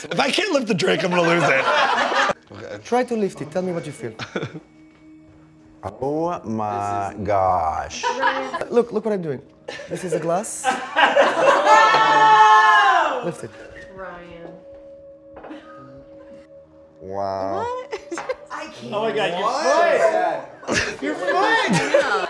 If I can't lift the drink, I'm gonna lose it. Okay. Try to lift it. Tell me what you feel. Oh my gosh. Look what I'm doing. This is a glass. Lift it. Ryan. Wow. I can't. Oh my God, you're fine. You're fine.